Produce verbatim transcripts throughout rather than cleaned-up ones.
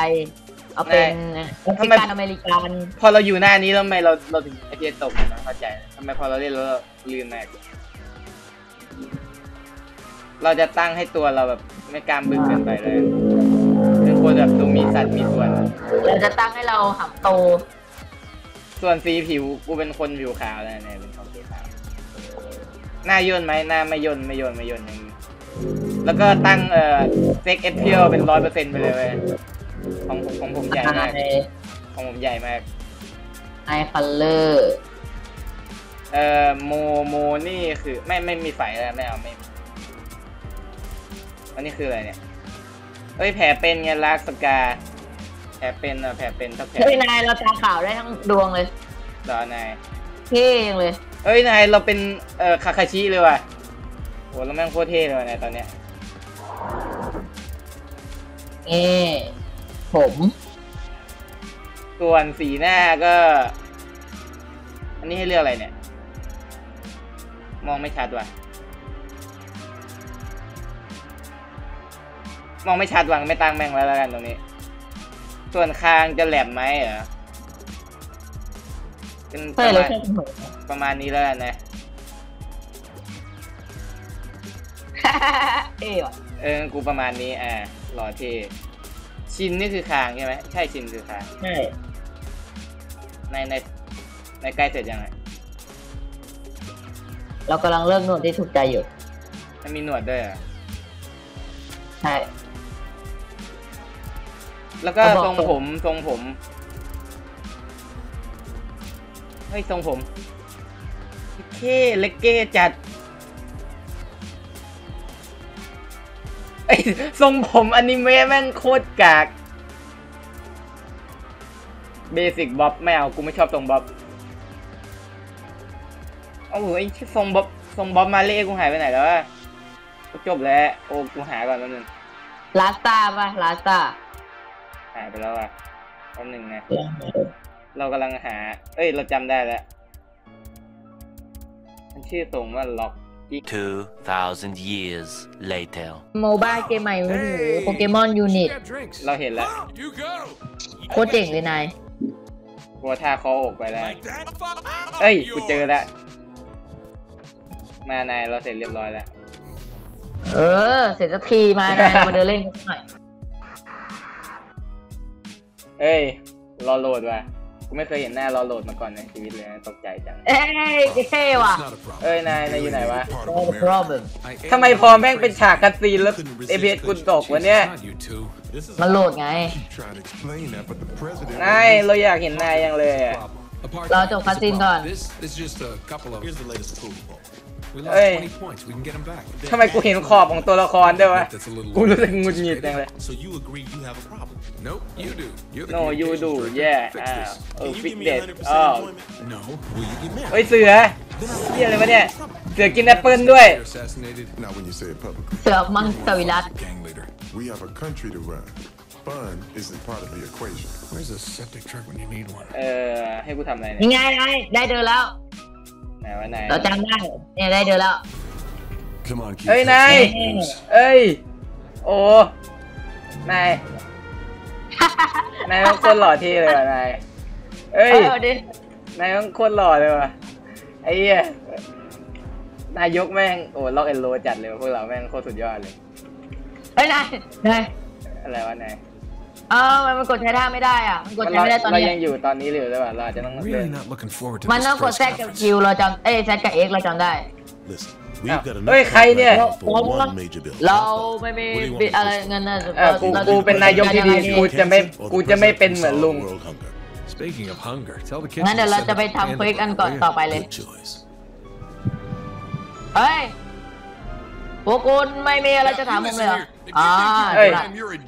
เอาเป็นทำไมอเมริกันพอเราอยู่หน้านี้แล้วทำไมเราเราถึงไอเดียตกนะเข้าใจทำไมพอเราเล่นแล้วลืมแม็กเราจะตั้งให้ตัวเราแบบไม่กล้ามบึ้งเกินไปเลยเป็นคนแบบดูมีสัตว์มีส่วนเราจะตั้งให้เราหักโตส่วนสีผิวกูเป็นคนผิวขาวแล้วเนี่ยเป็นคนสีขาวหน้าย่นไหมหน้าไม่ย่นไม่ย่นไม่ย่นอย่างนี้แล้วก็ตั้งเอ่อเซ็กเอฟเพียลเป็นร้อยเปอร์เซ็นต์ไปเลยเว้ยของผมของผมใหญ่มากของผมใหญ่มากไอคัลเลอร์เอ่อโมโมนี่คือไม่ไม่มีไฟแล้วไม่เอาไม่อันนี้คืออะไรเนี่ยเอ้ยแผลเป็นไงลักสกาแผลเป็นอะแผลเป็นทับแผลเฮ้ยนายเราตาขาวได้ทั้งดวงเลยรอนายเท่เลยเอ้ยนายเราเป็นเอ่อคาคาชิเลยว่ะโหเราแม่งโคตรเท่เลยนายตอนเนี้ยเอ๊ผมส่วนสีหน้าก็อันนี้ให้เลือกอะไรเนี่ยมองไม่ชัดว่ะมองไม่ชัดวังไม่ตั้งแม่งแล้วแล้วกันตรงนี้ส่วนคางจะแหลมไหมเหรอเป็นประมาณประมาณนี้แล้วกันนะเออเออกูประมาณนี้อ่าหล่อเท่ชินนี่คือคางใช่ไหมใช่ชินคือคางใช่ในในในใกล้เสร็จยังไงเรากำลังเริ่มนวดที่ถูกใจอยู่มันมีหนวดด้วยอ่ะใช่แล้วก็ทรงผมทรงผมเฮ้ยทรงผมเคเล็กเก้จัดไอ้ทรงผมอนิเมะแม่งโคตรกากเบสิกบ๊อบไม่เอากูไม่ชอบทรงบ๊อบโอ้โหไอ้ทรงบ๊อบทรงบ๊อบมาเล่กูหายไปไหนแล้ววะจบแล้วโอ้กูหาก่อนแป๊บนึงลาสตาป่ะลาสตาหายไปแล้วอ่ะแป๊บนึงนะเรากำลังหาเอ้ยเราจำได้แล้วมันชื่อตรงว่าล็อก two thousand years later โมบ้าเกมใหม่มือถือโปเกมอนยูนิตเราเห็นแล้วโคตรเจ๋งเลยนายโคตรท่าคออกไปแล้วเอ้ยกูเจอแล้วมานายเราเสร็จเรียบร้อยแล้วเออเสร็จสักทีมานายมาเดินเล่นกันหน่อยเอ้ยรอโหลดว่ะกูไม่เคยเห็นหน้ารอโหลดมาก่อนในชีวิตเลยตกใจจังเอ้ยเท่ว่ะเอ้ยนายนายอยู่ไหนวะ No problem ทำไมพอแม่งเป็นฉากคัตซีนแล้ว เอ พี เอส กูตกวะเนี่ยมันโหลดไงนายเราอยากเห็นนายยังเลยอ่ะเราจบคัตซีนก่อนเอ้ยทำไมกูเห็นขอบของตัวละครด้วยวะกูรู้สึกงุดหงิดจังเลย No you do yeah อ้าวเออฟิกเด็ดอ้าวเฮ้ยเสือเหี้ยอะไรวะเนี่ยเสือกินแอปเปิ้ลด้วยเสือมังสวิรัติเออให้กูทำอะไรเนี่ยยังไงได้เดินแล้วไหนวะไหนเราจำได้เนี่ยได้เดินแล้วเฮ้ยนายเอ้ยโอ้นายนายต้องโคตรหล่อที่เลยว่ะนายเอ้ยนายต้องโคตรหล่อเลยว่ะไอ้เหี้ยนายยกแม่งโอ้ล็อกเอ็นโรจัดเลยพวกเราแม่งโคตรสุดยอดเลยเฮ้ยนายนายอะไรวะนายเออมันกดใช้ท่าไม่ได้อ่ะมันกดใช้ไม่ได้ตอนนี้เรายังอยู่ตอนนี้หรือเปล่าเราจะต้องเดินมันต้องกดแซกกับคิวเราจำเอ้ยแซกกับเอ็กเราจำได้เฮ้ยใครเนี่ยเราไม่มีอะไรเงินนะกูกูเป็นนายกที่ดีกูจะไม่กูจะไม่เป็นเหมือนลุงงั้นเดี๋ยวเราจะไปทำเควสกันก่อนต่อไปเลยเฮ้ยพวกคุณไม่มีอะไรจะถามผมเลยเหรออ่าเฮ้ย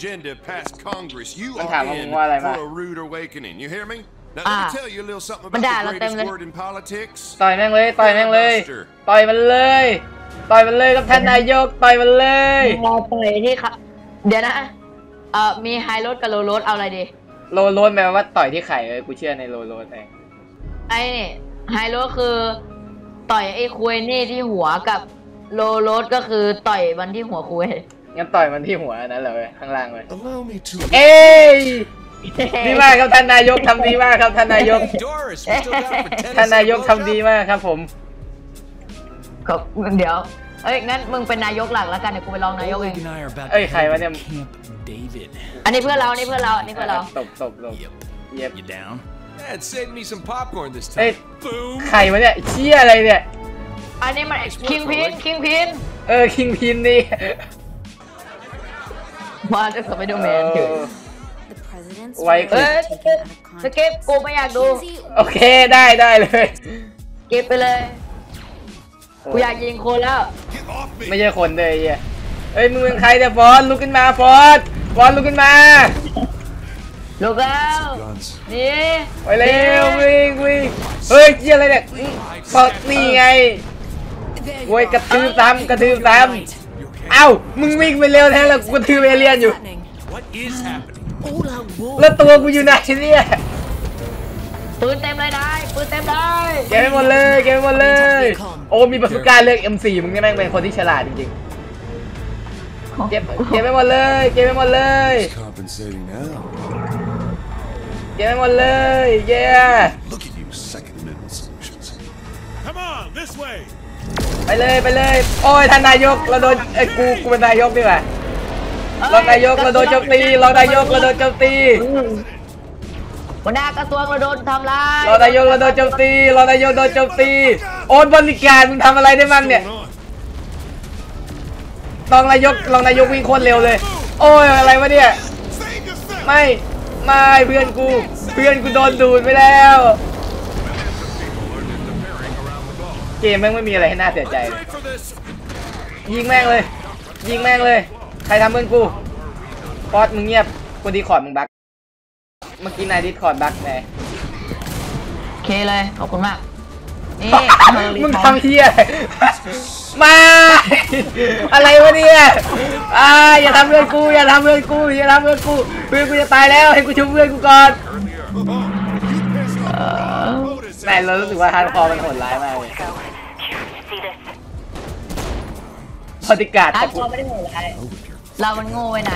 มันถามมึงว่าอะไรมาอ่ามันด่าเราเต็มเลยต่อยแม่งเลยต่อยแม่งเลยต่อยมันเลยต่อยมันเลยกับท่านนายกต่อยมันเลยเราต่อยที่ค่ะเดี๋ยวนะเอ่อมีไฮโรดกับโลโรดเอาอะไรดีโลโรดแปลว่าต่อยที่ไข่เลยกูเชื่อในโลโรดเองไอ้ไฮโรดคือต่อยไอ้คุยนี่ที่หัวกับโลโรดก็คือต่อยมันที่หัวคุยงั้นต่อยมันที่หัวนั่นเลยข้างล่างเลยเอ้ยดีมากครับท่านนายกทำดีมากครับท่านนายกท่านนายกทำดีมากครับผมครับเดี๋ยวเอ้ยงั้นมึงเป็นนายกหลักแล้วกันเดี๋ยวกูไปลองนายกเองเอ้ยใครวะเนี่ยอันนี้เพื่อนเราอันนี้เพื่อนเราอันนี้เพื่อนเราตบตบตบเย็บเอ้ยใครวะเนี่ยเชี่ยอะไรเนี่ยอันนี้มันคิงพินคิงพินเออคิงพินนี่มาจะสไปเดอร์แมนถึงไว้เออสเก็ปกูไม่อยากดูโอเคได้ได้เลยเก็บไปเลยกูอยากยิงคนแล้วไม่ใช่คนเลยเอ้ยเอ้ยมึงเป็นใครเนี่ยฟอนลุกขึ้นมาฟอนฟอนลุกขึ้นมาลุกแล้วนี่ไปเร็ววิ่งวิ่งเฮ้ยเจี๊ยอะไรเนี่ยฟอดนี่ไงโวยกระทืบซ้ำกระทืบซ้ำเอ้ามึงวิ่งไปเร็วแท้แล้วกูกระทืบเอเลียนอยู่แล้วตัวกูอยู่ไหนเนี่ยปืนเต็มเลยได้ปืนเต็มเลยเก็บไปหมดเลยเก็บไปหมดเลยโอ้มีประสบการณ์เลือก เอ็ม โฟร์ มึงนี่แม่งเป็นคนที่ฉลาดจริงๆเก็บเก็บไปหมดเลยเก็บไปหมดเลยเก็บไปหมดเลยเย้ไปเลยไปเลยโอ้ยท่านนายกเราโดนไอ้กูกูเป็นนายกดีกว่ารองนายกเราโดนโจมตีรองนายกเราโดนโจมตีหัวหน้ากระทรวงเราโดนทำลายรองนายกเราโดนโจมตีรองนายกโดนโจมตีโอนบริการมึงทำอะไรได้บ้างเนี่ยรองนายกรองนายกวิ่งโคตรเร็วเลยโอ้ยอะไรวะเนี่ยไม่ไม่เพื่อนกูเพื่อนกูโดนดูดไปแล้วเกมแม่งไม่มีอะไรให้น่าเสียใจยิงแม่งเลยยิงแม่งเลยใครทำเพื่อนกูฟอสมึงเงียบกูดีคอร์ดมึงบักเมื่อกี้นายดิสคอร์ดบักไงโอเคเลยขอบคุณมากนี่มึงทำเฮียมาอะไรวะเนี่ยอ่าอย่าทำเพื่อนกูอย่าทำเพื่อนกูอย่าทำเพื่อนกูเพื่อนกูจะตายแล้วให้กูช่วยเพื่อนกูก่อนนายเรารู้สึกว่าฮาร์ดคอร์มันโหดร้ายมากเลยพอติกาดฮาร์ดคอร์ไม่ได้โหดร้ายเรามันโง่ไปไหน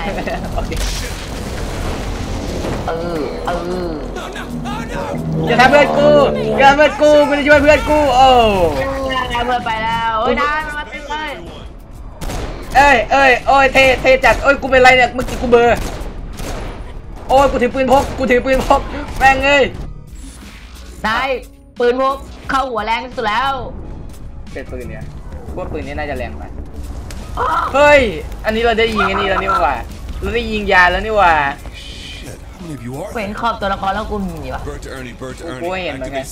เออเอออย่าทำเพื่อนกูอย่าทำเพื่อนกูกูจะช่วยเพื่อนกูโอ้เพื่อนไปแล้วเฮ้ยนายมันมาเต็มเลยเอ้ยเอ้ยโอ้ยเทเทจัดโอ้ยกูเป็นไรเนี่ยเมื่อกี้กูเบอร์โอ้ยกูถือปืนพกกูถือปืนพกแม่งเอ้ยนายปืนพกเข้าหัวแรงที่สุดแล้วเป็นปืนเนี่ยพวกปืนนี้น่าจะแรงไปเฮ้ยอันนี้เราได้ยิงอันนี้แล้วนี่ว่าเราได้ยิงยาแล้วนี่ว่าเป็นขอบตัวละครแล้วกูมีวะกูเห็นเหมือนกัน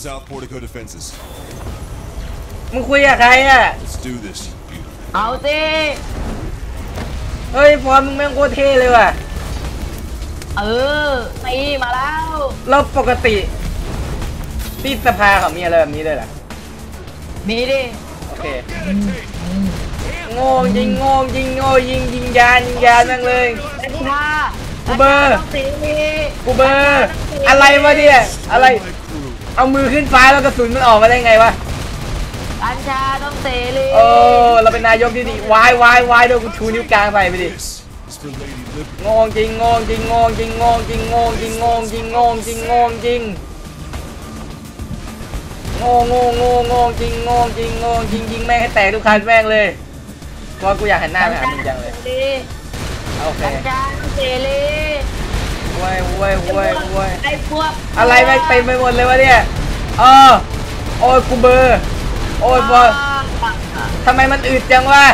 มึงคุยกับใครอ่ะเอาสิเฮ้ยฟอร์มมึงแม่งโคตรเท่เลยว่ะเออตีมาแล้วแล้วปกติที่สภาเขามีอะไรแบบนี้เลยเหรอมีดิโอเคโง่ยิงโง่ยิงโง่ยิงยิงยานยิงยานนั่งเลยกูเบอร์กูเบอร์อะไรวะเนี่ยอะไรเอามือขึ้นฟ้าแล้วกระสุนมันออกมาได้ไงวะกัญชาต้องเสรีโอ้เราเป็นนายกที่ดีวายวายวายโดนกูชูนิ้วกลางไปไปดิโง่จริงโง่จริงโง่จริงโง่จริงโง่จริงโง่จริงโง่จริงโง่จริงโง่โง่โง่โง่จริงโง่จริงโง่จริงยิงแม่งให้แตกทุกคันแม่งเลยเพราะกูอยากเห็นหน้าแม่มึงจังเลยโอเคกัญชาต้องเสรีว้ยว้ยว้ยว้ยไอ้พวกอะไรแม่งเต็มไปหมดเลยวะเนี่ยเออโอ้ยกูเบอร์โอ้ยบอลทำไมมันอืดจังวะ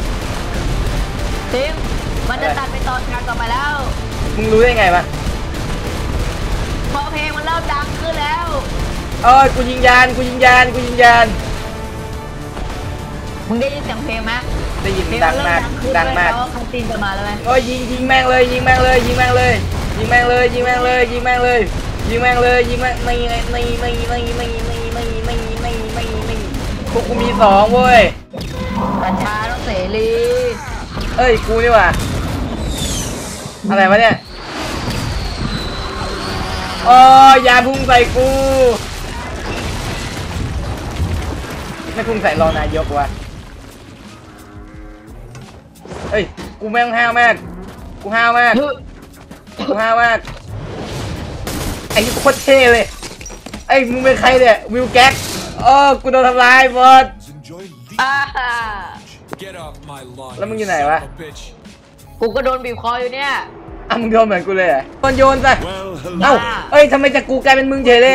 ทิมมันจะตัดไปตอนกลางต่อไปแล้วมึงรู้ได้ไงวะพอเพลงมันเริ่มดังขึ้นแล้วเออกูยิงยานกูยิงยานกูยิงยานมึงได้ยินเสียงเพลงไหมได้ยินดังมากดังมากคันตีนจะมาแล้วไหมโอ้ยยิงยิงแม่งเลยยิงแม่งเลยยิงแม่งเลยยิงแม่งเลยยิงแม่งเลยยิงแม่งเลยยิงแม่งเลยยิงแม่งไม่ไม่ไม่ไม่ไม่ไม่ไม่ไม่ไม่ไม่ไม่ไม่พวกกูมีสองเว้ยกัญชาต้องเสรีเอ้ยกูนี่ว่ะอะไรวะเนี่ยอ๋อยาพุ่งใส่กูไม่พุ่งใส่รองนายกวะเอ้ยกูแม่งห้าวมากกูห้าวมากกูห้าวมากไอ้โคตรเท่เลยไอ้มึงเป็นใครเนี่ยวิลแก๊กเออกูโดนทำลายหมดอ่าแล้วมึงอยู่ไหนวะกูก็โดนบีบคออยู่เนี่ยอ่ะมึงโดนเหมือนกูเลยโดนโยนซะเอ้าเอ้ยทำไมจากกูกลายเป็นมึงเฉยเลย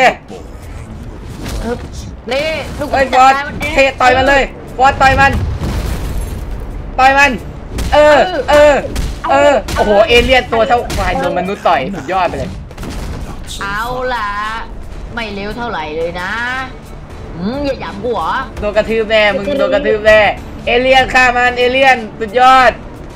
นี่ลูกเอ้ยจัฟอดสการมันเองเทต่อยมันเลยฟอสต่อยมันต่อยมันเออเออเออโอ้โหเอเลี่ยนตัวเท่าควายโดนมนุษย์ต่อยสุดยอดไปเลยเอาล่ะไม่เร็วเท่าไหร่เลยนะอืมอย่าหยำกูเหรอโดนกระทืบแน่มึงโดนกระทืบแน่เอเลี่ยนฆ่ามันเอเลี่ยนสุดยอด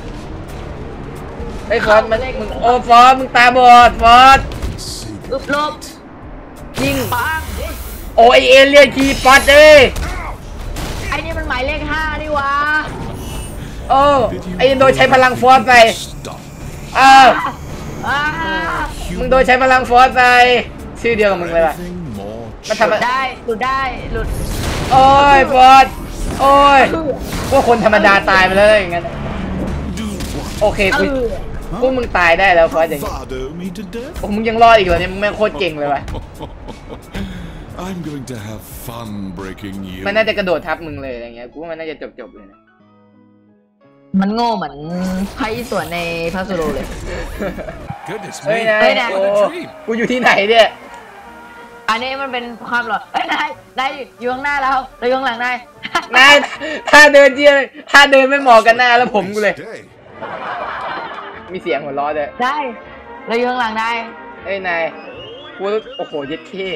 ไอ้ฟอสมันมึงโอ้ฟอสมึงตาบอดฟอสอึบลบยิงปังโอ้ไอเอเลี่ยนคีปอดเอ้ยไอ้นี่มันหมายเลขห้านี่วะโอ้ไอ้โดนใช้พลังฟอสไปอ้าวอ่ามึงโดนใช้พลังฟอสไปชื่อเดียวกับมึงเลยว่ะมันทำหลุดได้หลุดได้หลุดโอ้ยฟอสโอ้ยพวกคนธรรมดาตายไปเลยอย่างงั้นโอเคกูพวกมึงตายได้แล้วฟอสอย่างงี้โอ้มึงยังรอดอีกเหรอเนี่ยมึงแม่งโคตรเก่งเลยว่ะ I'm going to have fun breaking you. มันน่าจะกระโดดทับมึงเลยอะไรเงี้ยกูว่ามันน่าจะจบๆเลยนะมันโง่เหมือนไพ่ส่วนในพาสโลเลย Goodness เฮ้ย me. นายเฮ้ยนายโอ้กูอยู่ที่ไหนเนี่ยอันนี้มันเป็นความหลอนเอ้ยนายนายอยู่ข้างหน้าเราเราอยู่ข้างหลังนายนายถ้าเดินเจียถ้าเดินไม่เหมาะกันหน้าแล้วผมกูเลย Day. มีเสียงหัวเราะด้วยได้เราอยู่ข้างหลังนายเฮ้ยนายกูโอ้โหเย็ดเท่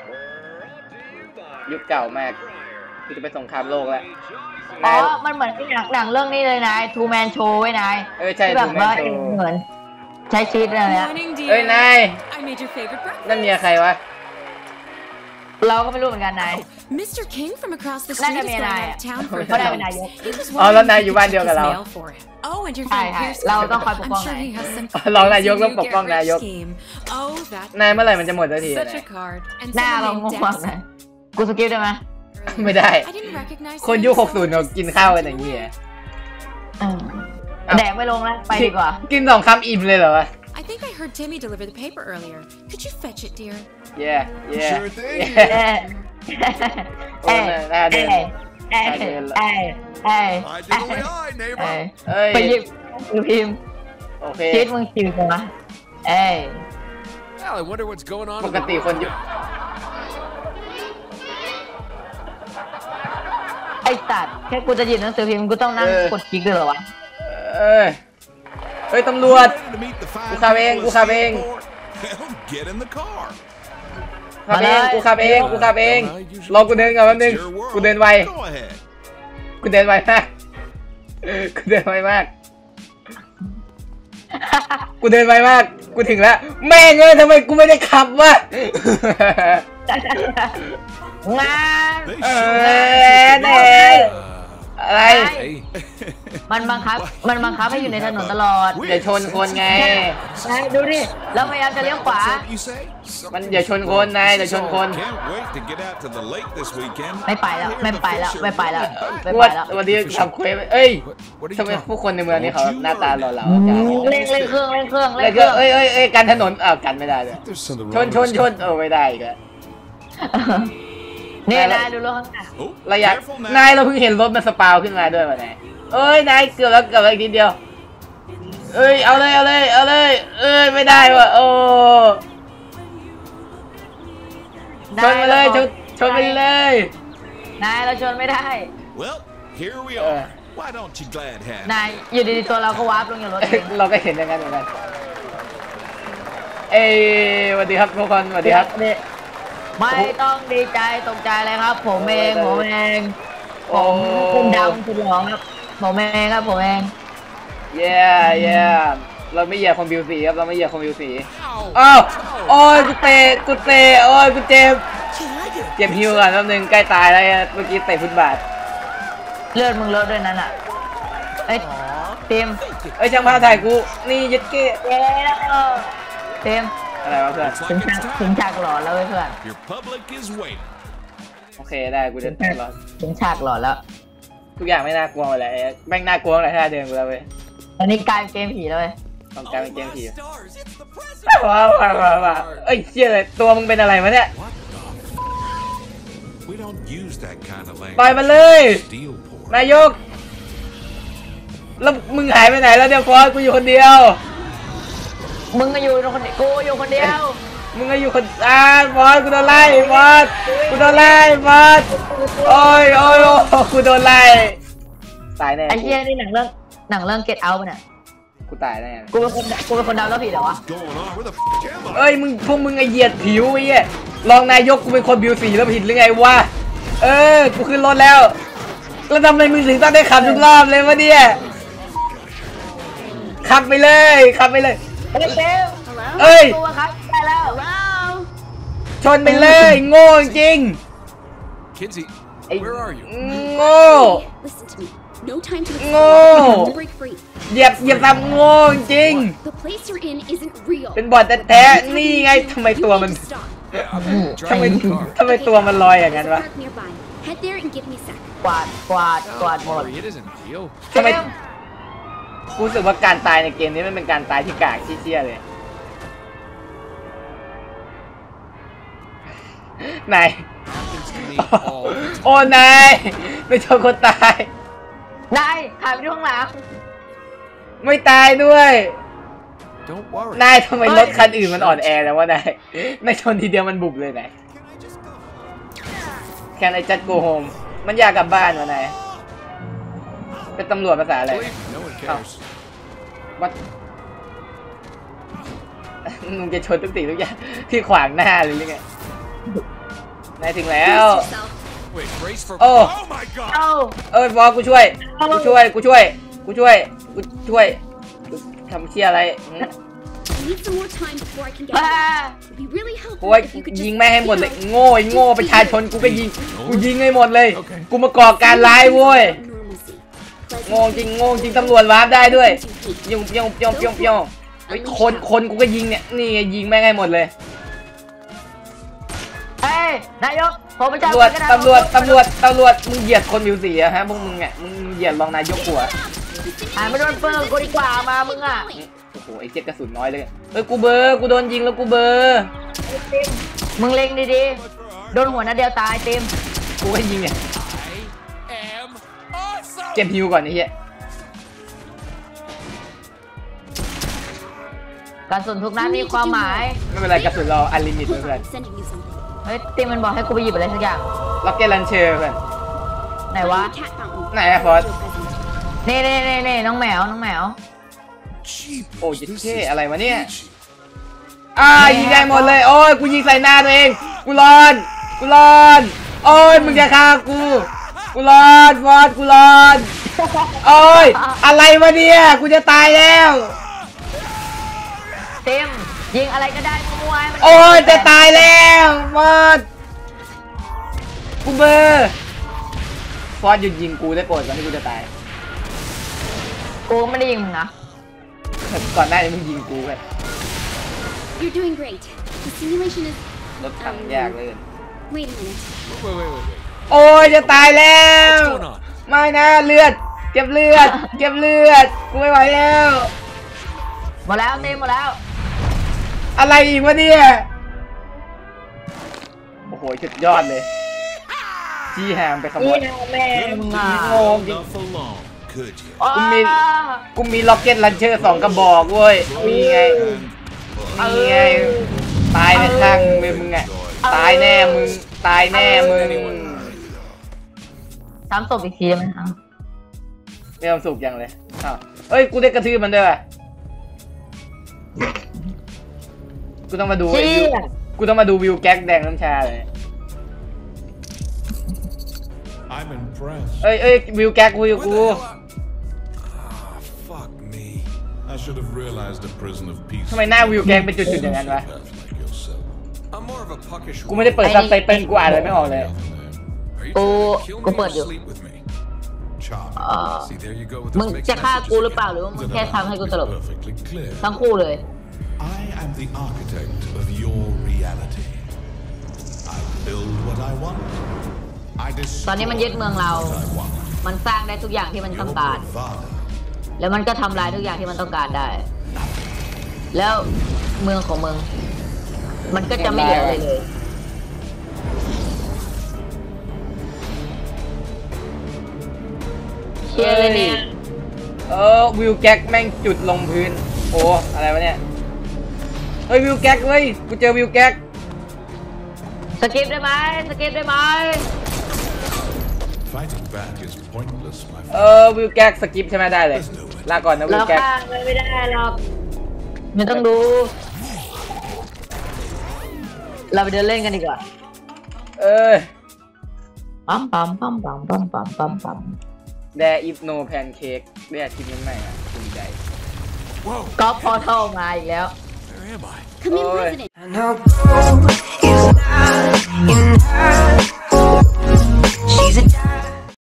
ยุคเก่ามากกูจะไปสงครามโลกแล้วอ๋อนายมันเหมือนหนังหนังเรื่องนี้เลยนายทูแมนโชว์ไว้นายเออใช่ที่แบบ Two Man ว่า Show เหมือนใช้ชีวิตอะไรเนี้ย Morning, เฮ้ย dear. นาย I made your favorite breakfast. นั่นเมียใครวะเราก็ไม่รู้เหมือนกันนาย Mister King from across the Not street is gonna be going an out of town for a เพราะนายเป็น visit. นายก He was อ๋อแล้ว wondering นาย if อยู่ you บ้าน could เดียว check กับ his เรา mail for him. Oh, and your ใช่ friend ค่ะ Pierce เราต้องคอยปกป้อง I'm sure นาย he has some เรานายกต้อง crazy ปกป้อง new นายก get-rich scheme. Oh, that นายเมื่อไหร่มันจะหมดสักทีอะ such a card. And หน้า someone เรา named งงมาก Dex. นายกูสกิปได้ไหมไม่ได้ I didn't recognize คน him, ยุค so หกสิบเรากินข้าวกันอย่างนี้นี้อะแดกไม่ลงแล้วไปดีกว่ากินสองคำอิ่มเลยเหรอวะ I think I heard Timmy deliver the paper earlier. Could you fetch it, dear? yeah yeah Sure thing. yeah เอ้ยโอ้หน้าเดินเอ้ยเอ้ยเอ้ยเอ้ย I did only I, เอ้ย neighbor. เอ้ยไปหยิบหรือพิมพ์โอเคชีวิตมึงชิวจังวะเอ้ย Well, I wonder what's going on. ป in ก the ติคนยุคไอ้สัตว์แค่กูจะหยิบหนังสือพิมพ์กูต้องนั่งกดคลิกด้วยเหรอวะเอ้ยเฮ้ยตำรวจ Ready to meet the fine กูขับเอง people กู of ขับเอง Singapore? Well, get in the car. ขับเองกูขับเองกูขับเองรอกูเดินก่อนแป๊บนึง It's your world. กูเดินไว Go ahead. กูเดินไวมากกูเดินไวมากกูเดินไวมากกูถึงแล้วแม่งเอ้ยทำไมกูไม่ได้ขับวะงาน They เอ sure อเน่ Uh, อะไร Hey, มันบังคับมันบังคับให้อยู่ในถนนตลอดอย่าชนคนไงนายดูดิเราพยายามจะเลี้ยวขวา what's up, you say? มันอย่าชนคนนายอย่าชนคน Can't wait to get out to the lake this weekend. ไม่ไปแล้วไม่ไปแล้วไม่ไปแล้วไม่กูไปว่าแล้ววันนี้ทำเควสเอ้ย what, what are ทำ you ไม talking? ผู้คนในเมืองนี้เขาหน้าตาหล่อเหลาอืจังมเร่งเร่งเครื่องเร่งเครื่องเร่แล้วงเคก็รื่องเอ้ยเอ้ยเอ้ยกันถนนอ้าวกันไม่ได้เลย There's something ชน wrong ชน with ชนเออไม่ได้อีกแล้วนี่นายดูรถข้างหน้า this. Oh, เราอยาก careful นาย now. เราเพิ่งเห็นรถมันสปาวขึ้นมาด้วยวะนายเอ้ยนายเกือบแล้วเกือบแล้วอีกนิดเดียวเอ้ยเอาเลยเอาเลยเอาเลยเอ้ยไม่ได้วะโอ้ชนมาเลยชนชนไปเลยนายเราชนไม่ได้ Well, here we Uh. are. Why don't you glad hand? นายอยู่ดีๆตัวเราก็วาร์ปลงจากรถเองเราก็เห็นอย่างนั้นเหมือนกันเอ้ยสวัสดีครับทุกคนสวัสดีครับไม่ต้องดีใจตกใจเลยครับ ผมเองผมเองผโอ้มคุณดำคุณหลองครับผมเองครับผมเองเย้เย้เราไม่เหยียบคอมบิวสีครับเราไม่เหยียบคอมบิวสี Ow. อ้าวโอ้ยกูเตะกูเตะโอ้ยกูเจ็บเจ็บฮิวก่อนแป๊บนึงใกล้ตายแล้วเมื่อกี้เตะฟุตบาทเลือดมึงเลอะด้วยนั้นอ่ะเอ้ยเต็มเอ้ยช่างภาพถ่ายกูนี่ยัดเก้เย้เต็มอะไรวะเพื่อน Looks ถึง like ฉาก it's ถึง time. ฉากหลอนแล้วเว้ยเพื่อน Your public is waiting. โอเคได้กูจะรอถึงฉากหลอนแล้วทุกอย่างไม่น่ากลัวเลยแม่งน่ากลัวเลยถ้าเดินกูแล้วเว้ยตอนนี้กลายเป็นเกมผีเลยต้องกลายเป็นเกมผีว้าวว้าวว้าวว้าวเอ้ยเชี่ยเลยตัวมึงเป็นอะไรวะเนี่ย We don't use that kind of language. ปล่อยมันเลย Steel port. นายกแล้วมึงหายไปไหนแล้วเนี่ยฟอสกูอยู่คนเดียวมึงก็อยู่คนเดียวกูอยู่คนเดียวมึงก็อยู่คนอ่าฟอสกูโดนไล่ฟอสกูโดนไล่ฟอสโอ้ยโอ้ยโอ้ยกูโดนไล่ตายแน่ไอ้เหี้ยนี่หนังเรื่องหนังเรื่อง Get Out ป่ะเนี่ยกูตายแน่กูเป็นคนกูเป็นคนดาวแล้วผิดเหรอวะ Going on? Where the f am I? เอ้ยมึงพวกมึงไอเหยียดผิวไอ้เหี้ยรองนายกกูเป็นคนผิวสีแล้วผิดหรือไงวะเออกูขึ้นรถแล้วแล้วทำไมมึงถึงต้องได้ขับทุกรอบเลยวะเนี่ยขับไปเลยขับไปเลยเฮ้ยเซลเอ้ยตัวครับได้แล้วชนไปเลยโง่จริง Kinsey, ไอ้ where are you? โง่ Listen to me. No time to No. explore. To break free. เหยียบเหยียบทำโง่จริง The place you're in isn't real. เป็นบอดแท้ๆนี่ไงทำไมตัวมัน Stop. Yeah, I'm ทำไม driving the car. ทำไมตัวมันลอยอย่างนั้น There's a วะ park nearby. Head there and give me a sec. กวาดกวาดกวาดหมด Worry, it isn't real. ทำไมกูรู้สึกว่าการตายในเกมนี้มันเป็นการตายที่กากที่เชี่ยเลยนาย Happens to me all the time. โอ้นายไม่ชนคนตายนายถ่ายไปที่ห้องหลังไม่ตายด้วย Don't worry. นายทำไมรถคันอื่นมันอ่อนแอแล้ววะนายไม่ชนทีเดียวมันบุบเลยนายแค่ไอ้จัดโกโฮมมันอยากกลับบ้านวะนายเป็นตำรวจภาษาอะไร Believe me, no one cares. วัดมึงจะชนทุกสิ่งทุกอย่างที่ขวางหน้าเลยหรือไงนายถึงแล้ว Brace yourself. Wait, brace for. Oh. Oh my god! เอ้าเอ้ยบอสกูช่วยกูช่วยกูช่วยกูช่วยกูช่วยกูทำเชี่ยอะไร I need some more time before I can get อ่า back. It'd be really โอ้ helpful ย if you could just ยิงแม่ให้หมดเลย get out. โง่ไอ้โง่ประชาชนกูก็ยิงกูยิงให้หมดเลยกูมาก่อการร้ายเว้ย Normalcy. โง่จริงโง่จริงตำรวจวาร์ปได้ด้วยยงยงยงยงยงไอ้ยคนคนกูก็ยิงเนี่ยนี่ไงยิงแม่งให้หมดเลยเฮ้ยนายกผมประจำตำรวจตำรวจตำรวจตำรวจมึงเหยียดคนผิวสีอะฮะพวกมึงอ่ะมึงเหยียดรองนายกกูอะอ่านไม่โดนเปิงกูดีกว่ามามึงอ่ะโอ้โหไอ้เจ็ดกระสุนน้อยเลยเอ้ยกูเบอร์กูโดนยิงแล้วกูเบอร์มึงเล็งดีๆโดนหัวนัดเดียวตายเต็มกูให้ยิงเนี่ย I am awesome. เก็บฮิวก่อนไอ้เหี้ยกระสุนทุกนัดมีความหมายไม่เป็นไรกระสุนเราอันลิมิต Hold เพื่อน on, I'm sending you something. เฮ้ยเต็มมันบอกให้กูไปหยิบอะไรสักอย่างล็อกเก็ตลันเชอร์เพื่อนไหนวะ Find the cat fountain. ไหนอะฟอส Your present. เน่เน่เน่เน่น้องแมวน้องแมวโอ้ยเท่อะไรวะเนี่ยอ่ายิงได้หมดเลยโอ้ยกูยิงใส่หน้าตัวเองกูร้อนกูร้อนโอ้ยมึงจะฆ่ากูกูร้อนฟอสกูร้อนโอ้ยอะไรวะเนี่ยกูจะตายแล้วเต็มยิงอะไรก็ได้มั่วๆให้มันโอ้ยจะตายแล้วฟอสกูเบอร์ฟอสหยุดยิงกูได้โปรดก่อนที่กูจะตายกูไม่ได้ยิงมึงนะก่อนหน้านี้มึงยิงกูกัน You're doing great. The simulation is. รถถังยากเลย Wait a minute. Wait, wait, wait, wait. โอ้ยจะตายแล้ว What's going on? ไม่นะเลือดเก็บเลือดเก็บเลือดกูไม่ไหวแล้วหมดแล้วเต็มหมดแล้วอะไรอีกวะเนี่ยโอ้โหสุดยอดเลยจี้แฮมไปขโมนี่ยนะแม่มึงอ่ะโงงจริง Enough alone, could you? กูมี กูมีล็อกเก็ตลันเชอร์สองกระบอกเว้ยมีไงมีไงตายในข้างมึงมึงอ่ะตายแน่มึงตายแน่มึงซ้ำศพอีกทีได้ไหมครับไม่ความสุขยังเลยอ้าวเอ้ยกูได้กระทืบมันด้วยว่ะกูต้องมาดูไอ้วิวกูต้องมาดูวิวแก๊กแดงน้ำชาเลย I'm impressed. เอ้ยเอ้ยวิวแก๊กกูอยู่ Where กู the hell are- Ah, fuck me. I should have realized a prison of peace. ทำไมหน้าวิวแก๊กเป็นจุดๆอย่างนั้นวะ Like yourself. I'm more of a puckish. กูไม่ได้เปิดซับไตเติ้ลกูอ่านอะไรไม่ออกเลย Other name. Are you Cô- trying to kill cô me or bật được. sleep with me? Charming. Ờ. See, there you go with มึง this mixed จะฆ่า messages กูหรือเปล่า again. หรือว่ามึง Then แค่ our ทำให้กู path ส is ลบ perfectly clear. ทั้งคู่เลย I am the architect of your reality. I build what I want. I ตอนนี้มันยึด destroy เมืองเรา what I want. มันสร้างได้ทุกอย่างที่มัน Your ต้องการ bravado แล้วมันก็ทำลายทุกอย่างที่มันต้องการได้ แล้วเมืองของมึงมันก็จะไม่เหลืออะไรเลยเชียร์เลยเนี่ยเออวิวแก๊กแม่งจุดลงพื้นโอ้อะไรวะเนี่ยเฮ้ยวิวแก๊กเว้ยกูเจอวิวแก๊กสกิปได้ไหมสกิปได้ไหม Fighting back is pointless, my เอ friend. อวิวแก๊กสกิปใช่ไหมได้เลยลาก่อนนะวิเราวแก๊กข้างเลยไม่ได้หรอกไม่ต้องดู เราไปเดินเล่นกันดีกว่าเออปั๊มปั๊มปั๊มปั๊มปั๊มปั๊มปั๊มปั๊มแดอิฟโนแพนเค้กเรียกทีมนี้ใหม่อ่ะภูมิใจ Whoa, ก็พอเข้ามาอีกแล้ว where am I? Come in, Oi. President. And no, it's not, you